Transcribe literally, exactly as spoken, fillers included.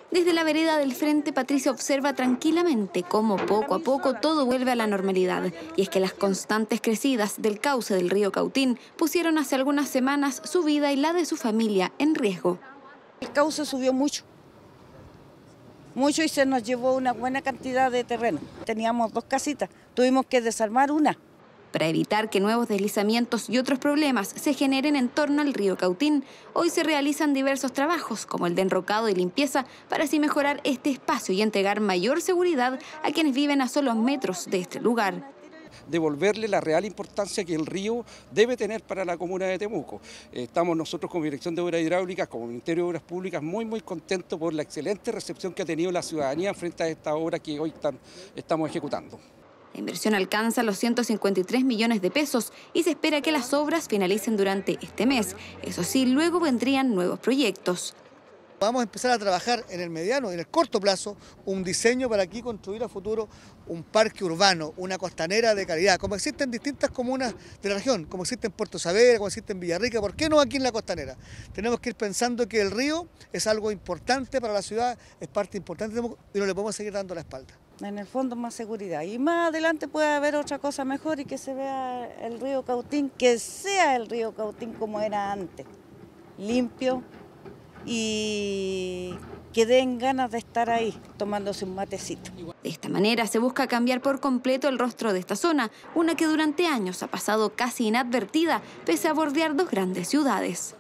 Desde la vereda del frente, Patricia observa tranquilamente cómo poco a poco todo vuelve a la normalidad. Y es que las constantes crecidas del cauce del río Cautín pusieron hace algunas semanas su vida y la de su familia en riesgo. El cauce subió mucho, mucho y se nos llevó una buena cantidad de terreno. Teníamos dos casitas, tuvimos que desarmar una. Para evitar que nuevos deslizamientos y otros problemas se generen en torno al río Cautín, hoy se realizan diversos trabajos, como el de enrocado y limpieza, para así mejorar este espacio y entregar mayor seguridad a quienes viven a solo metros de este lugar. Devolverle la real importancia que el río debe tener para la comuna de Temuco. Estamos nosotros como Dirección de Obras Hidráulicas, como Ministerio de Obras Públicas, muy muy contentos por la excelente recepción que ha tenido la ciudadanía frente a esta obra que hoy están, estamos ejecutando. La inversión alcanza los ciento cincuenta y tres millones de pesos y se espera que las obras finalicen durante este mes. Eso sí, luego vendrían nuevos proyectos. Vamos a empezar a trabajar en el mediano y en el corto plazo un diseño para aquí construir a futuro un parque urbano, una costanera de calidad, como existen en distintas comunas de la región, como existe en Puerto Saavedra, como existe en Villarrica, ¿por qué no aquí en la costanera? Tenemos que ir pensando que el río es algo importante para la ciudad, es parte importante y no le podemos seguir dando la espalda. En el fondo más seguridad y más adelante puede haber otra cosa mejor y que se vea el río Cautín, que sea el río Cautín como era antes, limpio y que den ganas de estar ahí tomándose un matecito. De esta manera se busca cambiar por completo el rostro de esta zona, una que durante años ha pasado casi inadvertida pese a bordear dos grandes ciudades.